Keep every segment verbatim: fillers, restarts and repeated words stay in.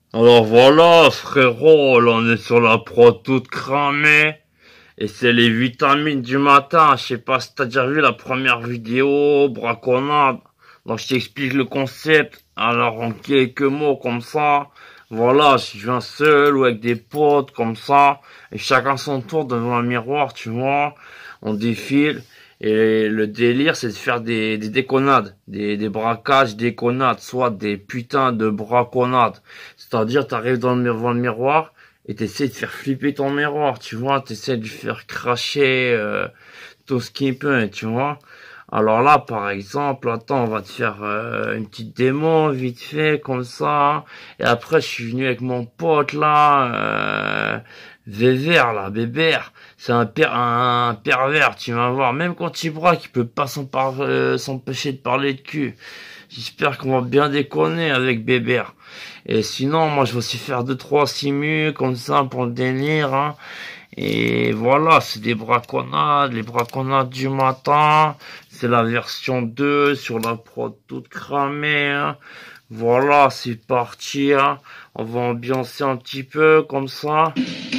Alors voilà, frérot, là on est sur la prod toute cramée. Et c'est les vitamines du matin. Je sais pas si t'as déjà vu la première vidéo, braconnade. Donc je t'explique le concept. Alors en quelques mots comme ça. Voilà, je viens seul ou avec des potes comme ça. Et chacun son tour devant un miroir, tu vois. On défile. Et le délire, c'est de faire des, des déconnades, des, des braquages, déconnades, soit des putains de braconnades. C'est-à-dire, t'arrives dans le, devant le miroir et t'essaies de faire flipper ton miroir, tu vois. T'essaies de lui faire cracher euh, tout ce qu'il peut, tu vois. Alors là, par exemple, attends, on va te faire euh, une petite démo vite fait, comme ça. Et après, je suis venu avec mon pote là, euh, Vévert là, Bébert. C'est un, per un pervers, tu vas voir. Même quand il braque, il peut pas s'empêcher euh, s'empêcher de parler de cul. J'espère qu'on va bien déconner avec Bébert. Et sinon, moi, je vais aussi faire deux trois simus comme ça pour le délire, hein. Et voilà, c'est des braconnades, les braconnades du matin. C'est la version deux sur la prod toute cramée, hein. Voilà, c'est parti, hein. On va ambiancer un petit peu comme ça.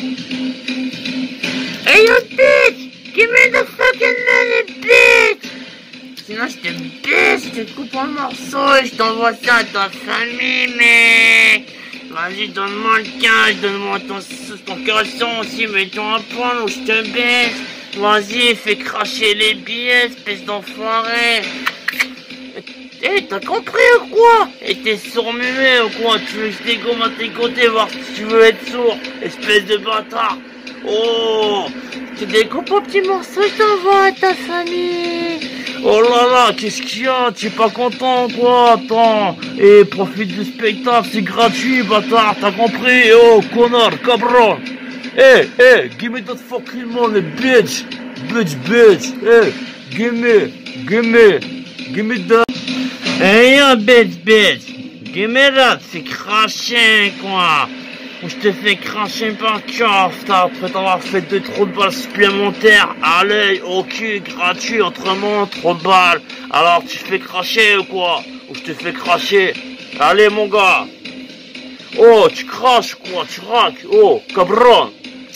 Hey yo bitch! Give me the fucking money, bitch! Sinon je te baisse, je te coupe en morceaux et je t'envoie ça à ta famille, mec! Vas-y, donne-moi le cash, donne-moi ton, ton caleçon aussi, mets-toi un point ou je te baisse. Vas-y, fais cracher les billets, espèce d'enfoiré. Eh, hey, t'as compris ou quoi? Et t'es sourd-muet ou quoi? Tu veux que je dégomme à tes côtés, voir si tu veux être sourd, espèce de bâtard. Oh, tu découpes en petits morceaux, je t'envoie à ta famille. Oh là là, qu'est-ce qu'il y a? Tu es pas content quoi? Attends, et profite du spectacle, c'est gratuit, bâtard, t'as compris? Oh, connard, cabron. Hey, hey, give me that fucking money, bitch. Bitch, bitch. Hey, give me, give me, give me that. Hey, yo, bitch, bitch. Give me that, c'est craché, quoi. Ou je te fais cracher par coffre, après t'avoir fait deux trous de balles supplémentaires. Allez, au cul, gratuit, autrement, trop de balles. Alors, tu fais cracher ou quoi? Ou je te fais cracher? Allez, mon gars. Oh, tu craches quoi? Tu raques? Oh, cabron.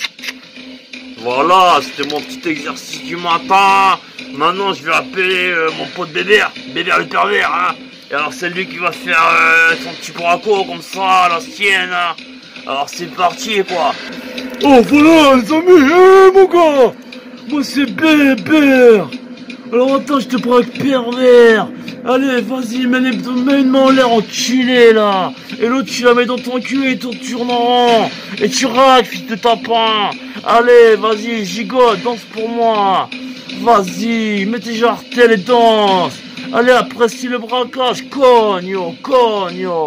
Voilà, c'était mon petit exercice du matin. Maintenant, je vais appeler euh, mon pote Bébert. Bébert le pervers, hein. Et alors, c'est lui qui va faire euh, son petit braco comme ça, à la sienne, hein. Alors c'est parti quoi. Oh voilà les amis, hey, mon gars. Moi c'est Bébert. Alors attends, je te prends avec pervers. Allez, vas-y, mets les mets une main en l'air enculé là. Et l'autre tu la mets dans ton cul et tu tournes en rond. Et tu raques, fils de tapin. Allez, vas-y, gigote, danse pour moi. Vas-y, mets tes jartelles et danse. Allez, apprécie le braquage, cogno, cogno.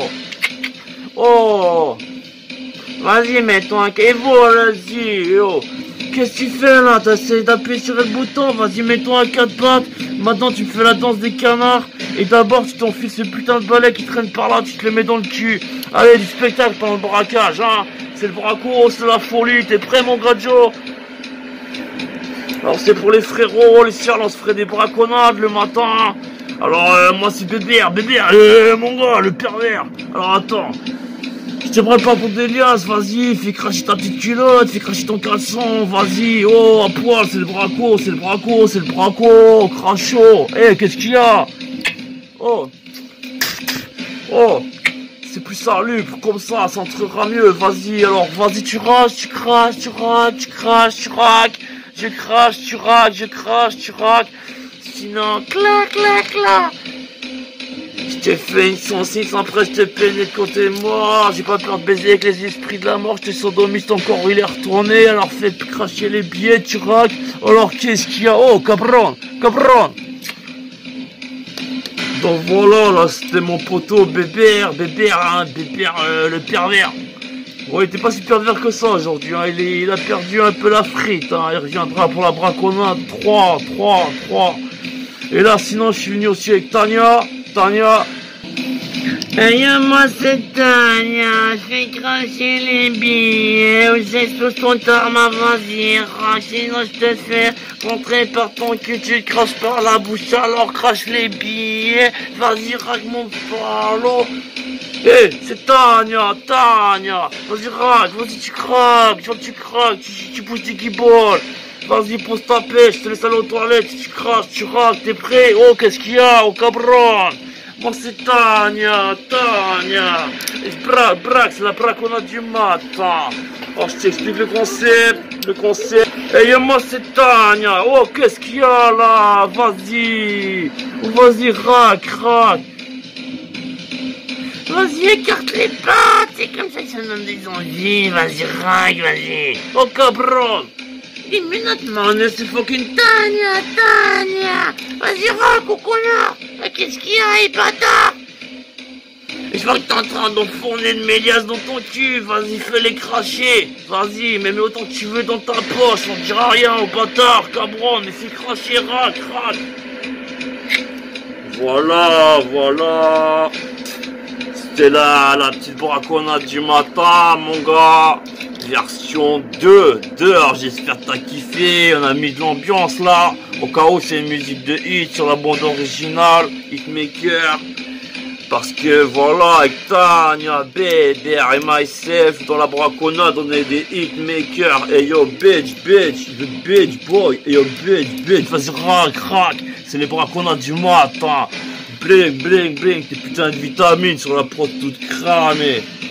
Oh. Vas-y, mets-toi un caveau, vas-y, yo. Qu'est-ce que tu fais là? T'essayes d'appuyer sur le bouton, vas-y, mets-toi à quatre pattes. Maintenant, tu me fais la danse des canards. Et d'abord, tu t'enfiles ce putain de balai qui traîne par là, tu te le mets dans le cul. Allez, du spectacle pendant le braquage, hein. C'est le braco, c'est la folie. T'es prêt, mon gars Joe? Alors, c'est pour les frérots, les sœurs, on se ferait des braconnades le matin. Alors, euh, moi, c'est Bébert, Bébert, euh, mon gars, le pervers. Alors, attends. Je te prépare pour des liasses, vas-y, fais cracher ta petite culotte, fais cracher ton caleçon, vas-y, oh, à poil, c'est le braco, c'est le braco, c'est le braco, crachot, eh, hey, qu'est-ce qu'il y a? Oh, oh, c'est plus salubre, comme ça, ça entrera mieux, vas-y, alors, vas-y, tu rages, tu craches, tu raques, tu craches, tu raques, je crache, tu raques, je crache, tu raques, sinon, clac, clac, clac. Je te fais une cent six, après je te pénètre quand t'es mort. J'ai pas peur de baiser avec les esprits de la mort. Je te sodomise, ton corps il est retourné. Alors fais cracher les billets, tu raques. Alors qu'est-ce qu'il y a? Oh, cabron, cabron. Donc voilà, là c'était mon poteau Bébert, Bébert, hein, Bébert euh, le pervers. Bon, il était pas si pervers que ça aujourd'hui, hein. il, est, il a perdu un peu la frite, hein. Il reviendra pour la braconnade. trois, trois, trois. Et là sinon je suis venu aussi avec Tania. Tania, Hey, moi c'est Tania, je fais cracher les billets, ou j'ai sous ton tarma, vas-y, rache, sinon je te fais rentrer par ton cul, tu craches par la bouche, alors crache les billets, vas-y, raque mon palo. Eh, hey, c'est Tania, Tania, vas-y, raque, vas-y, tu craques, genre tu craques, tu, tu pousses des guibolles. Vas-y, pose ta pêche, je te laisse aller aux toilettes, tu craches, tu raques, t'es prêt? Oh, qu'est-ce qu'il y a, oh, cabron? Moi c'est Tania, Tania. Braque, braque, c'est la braconnade du matin. Oh, je t'explique le concept, le concept. Et hey, moi c'est Tania. Oh, qu'est-ce qu'il y a là? Vas-y. Vas-y, raque, raque. Vas-y, écarte les pattes. C'est comme ça que ça donne des envies. Vas-y, raque, vas-y. Oh, cabron. Une minute, man, c'est fucking Tania, Tania. Vas-y, raque, au connard. Qu'est-ce qu'il y a, les bâtards? Je vois que t'es en train d'enfourner de mélias dans ton cul. Vas-y, fais-les cracher. Vas-y, mais mets autant que tu veux dans ta poche. On dira rien au bâtard, cabron. Mais fais cracher, raque, raque. Voilà, voilà. C'était là, la petite braconnade du matin, mon gars. Version deux, deux, alors j'espère que t'as kiffé, on a mis de l'ambiance là, au cas où c'est une musique de hit sur la bande originale, Hitmaker, parce que voilà, avec Tania, B D R et myself, dans la braconnade, on est des Hitmakers, et yo bitch, bitch, the bitch boy, et yo bitch, bitch, vas-y rack, rack, c'est les braconnades du matin, bling, bling, bling, tes putains de vitamines sur la prod toute cramée.